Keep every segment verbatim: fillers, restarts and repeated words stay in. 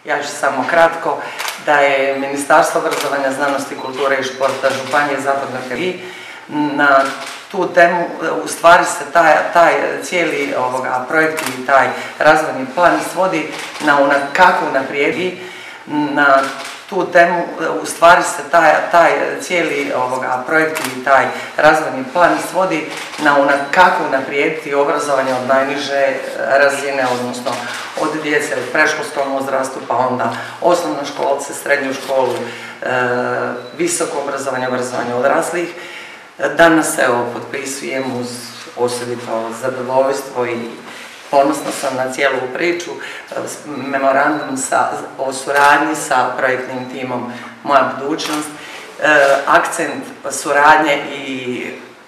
Ja ću samo kratko da je Ministarstvo obrazovanja, znanosti, kulture i športa Županije Zapadne Hrvatske na tu temu, u stvari se taj, taj cijeli ovoga, projekt i taj razvojni plan svodi na una, kako unaprijedi na tu temu, u stvari se taj, taj cijeli ovoga, projekt i taj razvojni plan svodi na una, kako unaprijediti obrazovanje od najniže razine, odnosno od djece u predškolskom uzrastu, pa onda osnovnoškolce, srednju školu, e, visoko obrazovanje, obrazovanje odraslih. Danas evo potpisujem uz osobito zadovoljstvo i ponosna sam na cijelu priču, memorandum sa, o suradnji sa projektnim timom Moja budućnost. E, akcent suradnje i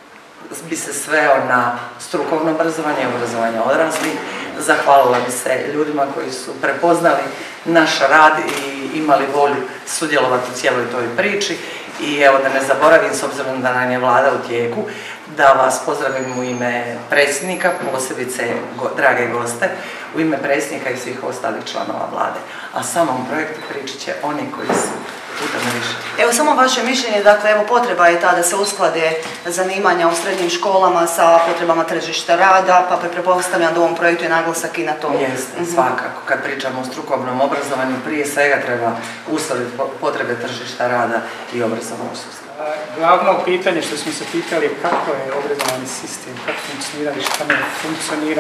bi se sveo na strukovno obrazovanje i obrazovanje odraslih. Zahvalila bi se ljudima koji su prepoznali naš rad i imali volju sudjelovati u cijeloj toj priči. I evo da ne zaboravim, s obzirom da nam je vlada u tijeku, da vas pozdravim u ime predsjednika, posebice go, drage goste, u ime predsjednika i svih ostalih članova vlade. A samom projektu pričat će oni koji su putem više. Evo samo vaše mišljenje, dakle evo potreba je ta da se usklade zanimanja u srednjim školama sa potrebama tržišta rada, pa pretpostavljam da u ovom projektu je naglasak i na to. Jeste, mm-hmm. Svakako. Kad pričamo o strukovnom obrazovanju, prije svega treba uskladiti potrebe tržišta rada i obrazovnog sustava. Glavno pitanje što smo se pitali je kako je obrazovani sistem, kako funkcionira i šta ne funkcionira.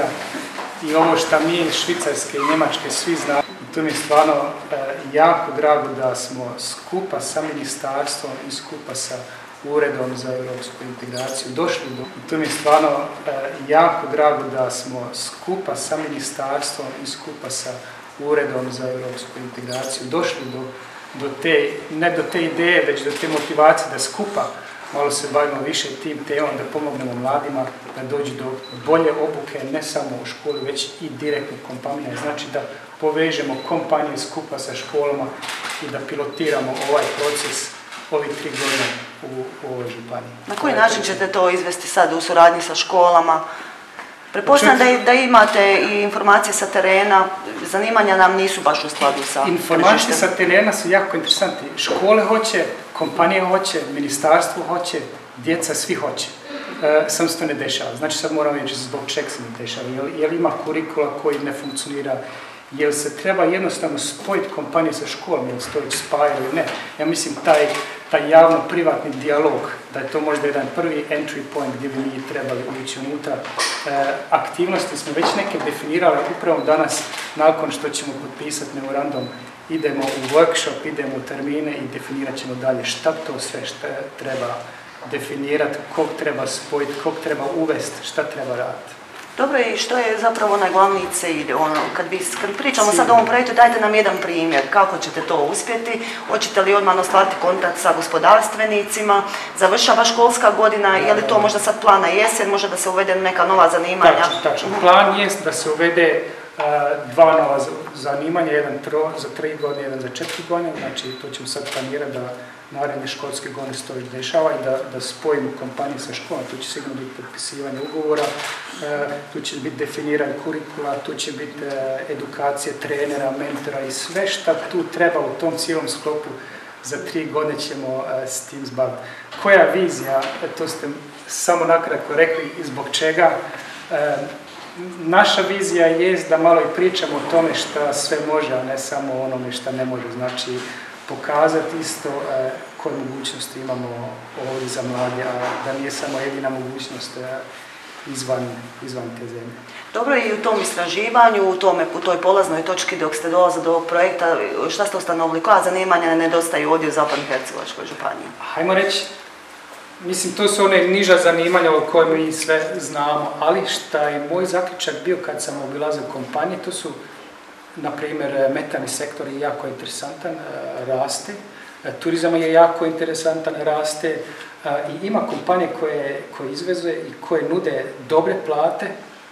I ovo što mi Švicarske i Njemačke svi znamo, to mi je stvarno e, jako drago da smo skupa sa ministarstvom i skupa sa Uredom za europsku integraciju došli do... To mi je stvarno e, jako drago da smo skupa sa ministarstvom i skupa sa Uredom za europsku integraciju došli do, do te, ne do te ideje, već do te motivacije da skupa malo se bavimo više tim temom, da pomognemo mladima da dođu do bolje obuke, ne samo u školi, već i direktno kompanija. Znači da povežemo kompanije skupa sa školama i da pilotiramo ovaj proces ovih tri godine u, u ovoj županiji. Na koji način ćete to izvesti sad u suradnji sa školama? Pretpostavljam da, da imate i informacije sa terena, zanimanja nam nisu baš u skladu sa informacije tržištem. Sa terena su jako interesantni. Škole hoće, kompanije hoće, ministarstvo hoće, djeca svi hoće. E, sam se to ne dešava. Znači sad moram reći zbog čega se ne dešava. Jel, jel ima kurikula koji ne funkcionira, jel se treba jednostavno spojiti kompanije sa školom, jel se to već spaja ili ne. Ja mislim taj, taj javno-privatni dijalog, da je to možda jedan prvi entry point gdje bi mi trebali ući unutra. E, aktivnosti smo već neke definirali upravo danas, nakon što ćemo potpisati memorandum, idemo u workshop, idemo u termine i definirat ćemo dalje šta to sve šta treba definirati, kog treba spojiti, kog treba uvesti, šta treba raditi. Dobro, i što je zapravo onaj glavni cilj? Ono, kad, bi, kad pričamo sad o ovom projektu, dajte nam jedan primjer. Kako ćete to uspjeti? Hoćete li odmah ostvariti kontakt sa gospodarstvenicima? Završava školska godina? Je li to možda sad plan na jesen? Možda da se uvede neka nova zanimanja? Tačno, tačno. Plan je da se uvede uh, dva nova zanimanja, jedan tro, za tri godine, jedan za četiri godine. Znači, to ćemo sad planirati da naredne školske godine se to već dešava i da, da spojimo kompanije sa školom. Tu će sigurno biti potpisivanje ugovora, e, tu će biti definiranje kurikula, tu će biti e, edukacije trenera, mentora i sve što tu treba u tom cijelom sklopu. Za tri godine ćemo e, s tim zbaviti. Koja vizija, e, to ste samo nakratko rekli i zbog čega. E, naša vizija je da malo i pričamo o tome što sve može, a ne samo o onome što ne može. Znači, pokazati isto e, koje mogućnosti imamo ovdje za mlade, a da nije samo jedina mogućnost e, izvan, izvan te zemlje. Dobro, i u tom istraživanju, u, tome, u toj polaznoj točki dok ste dolazili do ovog projekta, šta ste ustanovili, koja zanimanja nedostaju ovdje u Zapadno-Hercegovačkoj županiji? Hajmo reći, mislim, to su one niža zanimanja o kojima mi sve znamo, ali šta je moj zaključak bio kad sam obilazio kompanije, to su na primjer, metalni sektor je jako interesantan, raste, turizam je jako interesantan, raste i ima kompanije koje, koje izveze i koje nude dobre plate,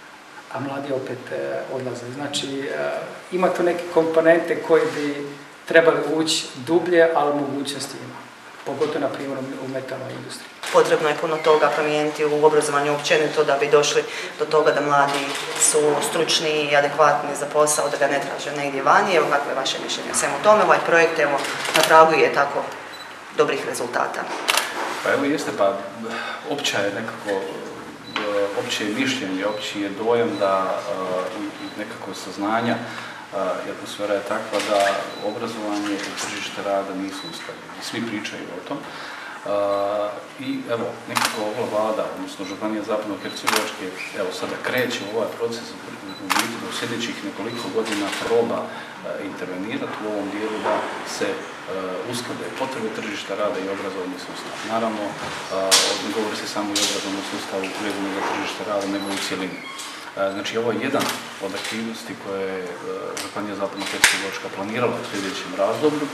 a mladi opet odlaze. Znači, ima tu neke komponente koje bi trebali ući dublje, ali mogućnosti ima. pogotovo na primjer u metalnoj industriji. Potrebno je puno toga promijeniti u obrazovanju općenito da bi došli do toga da mladi su stručni i adekvatni za posao, da ga ne traže negdje vani. Evo, kakvo je vaše mišljenje o svemu tome? Ovaj projekt, evo, na tragu je tako dobrih rezultata. Pa evo jeste, pa opća je nekako, opće je mišljenje, opći je dojam da i nekako saznanja i atmosfera je takva da obrazovanje i tržište rada nisu usklađeni. Svi pričaju o tom. Uh, I evo, nekako ova vlada, odnosno Županija Zapadno-Hercegovačke, evo sada kreće u ovaj proces u biti do sljedećih nekoliko godina proba uh, intervenirati u ovom dijelu da se uh, usklade potrebe tržišta rada i obrazovni sustav. Naravno, uh, ne govori se samo i o obrazovnom sustavu vezano za tržište rada, nego u cjelini. Uh, znači, ovo je jedan od aktivnosti koje je uh, Županija Zapadno-Hercegovačka planirala u sljedećem razdoblju.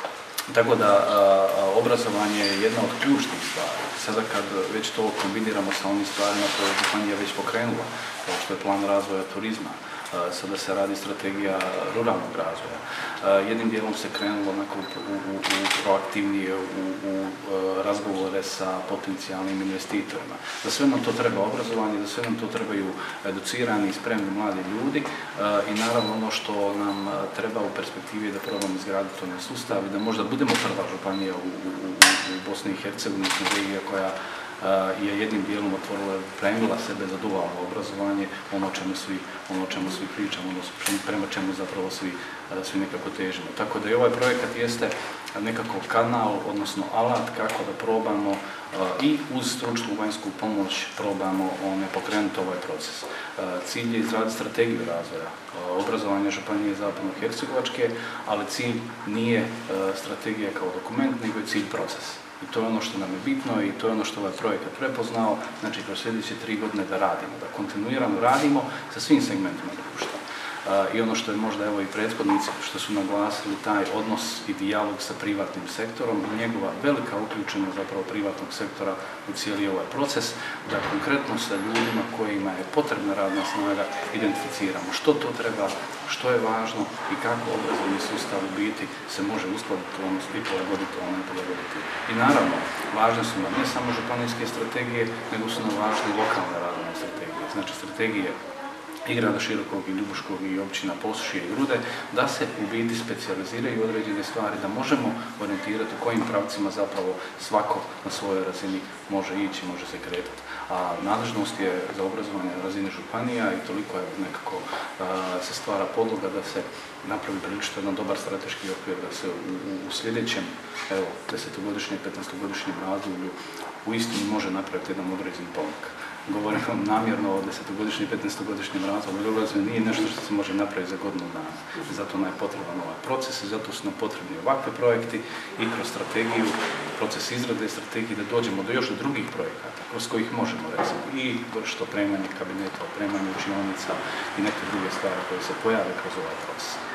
Tako da a, a, obrazovanje je jedna od ključnih stvari. Sada kad već to kombiniramo sa onim stvarima koje je Županija već pokrenula, kao što je plan razvoja turizma, a, sada se radi strategija ruralnog razvoja. A, jednim dijelom se krenulo onako u, u, u proaktivnije, u, u razgovore sa potencijalnim investitorima. Za sve nam to treba obrazovanje, za sve nam to trebaju educirani i spremni mladi ljudi a, i naravno ono što nam treba u perspektivi je da probamo izgraditi onaj sustav i da možda budemo prva županija u, u, u Bosni i Hercegovini, regija koja uh, je jednim dijelom otvorila, premila sebe za dualno obrazovanje, ono o čemu svi, ono o čemu svi pričamo, ono prema čemu zapravo svi, uh, svi nekako težimo. Tako da i ovaj projekat jeste nekako kanal, odnosno alat kako da probamo uh, i uz stručnu vanjsku pomoć probamo one pokrenuti ovaj proces. Uh, cilj je izraditi strategiju razvoja uh, obrazovanja Županije Zapadno-Hercegovačke, ali cilj nije uh, strategija kao dokument, nego je cilj proces. I to je ono što nam je bitno i to je ono što ovaj projekat prepoznao, znači kroz sljedeće tri godine da radimo, da kontinuirano radimo sa svim segmentima društva. Uh, I ono što je možda evo i prethodnici što su naglasili taj odnos i dijalog sa privatnim sektorom i njegova velika uključenost zapravo privatnog sektora u cijeli ovaj proces, da konkretno sa ljudima kojima je potrebna radna snaga identificiramo što to treba, što je važno i kako obrazovni sustav u biti se može uskladiti i prilagoditi onome prilagoditi. I naravno, važne su nam ne samo županijske strategije, nego su nam važne lokalne razvojne strategije, znači strategije i grada Širokog i Ljubuškog i općina Posušje i Grude, da se u biti specijaliziraju određene stvari, da možemo orijentirati u kojim pravcima zapravo svako na svojoj razini može ići, može se kretati. A nadležnost je za obrazovanje na razini županija i toliko je nekako a, se stvara podloga da se napravi prilično jedan dobar strateški okvir, da se u, u, u sljedećem, evo, desetogodišnjem, petnaestogodišnjem razdoblju uistinu može napraviti jedan određeni pomak. Govorim vam namjerno o desetogodišnjem i petnaestogodišnjem razdoblju, obrazovanje nije nešto što se može napraviti za godinu dana. Zato nam je potreban ovaj proces i zato su nam potrebni ovakve projekti i kroz strategiju, proces izrade strategije da dođemo do još do drugih projekata kroz kojih možemo recimo i vršiti opremanje kabineta, opremanje učionica i neke druge stvari koje se pojave kroz ovaj proces.